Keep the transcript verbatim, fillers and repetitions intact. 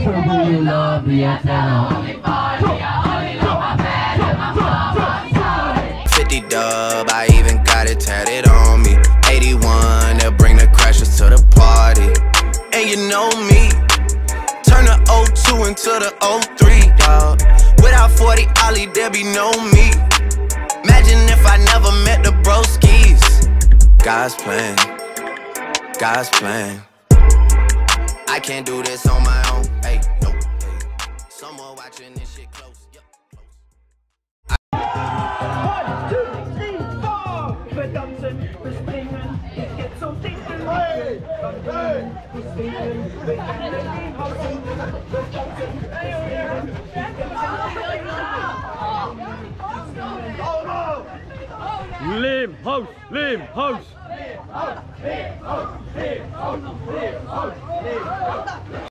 for who you love, yeah, tell them. fifty dub, I even got it tatted on me. eighty-one, they'll bring the crashers to the party. And you know me, turn the oh two into the oh three, dawg. Without forty Ollie, there be no me. Imagine if I never met the broskies. God's plan, God's plan. I can't do this on my own, hey, nope, hey. Someone watching this shit close, yep, close. One, two, three, four. Wir tanzen, wir springen, es geht zum Tinken. Hey, hey, wir springen, wir tanzen, wir tanzen, Lim house, lim house. Lim house, lim house, lim house, lim house, lim house.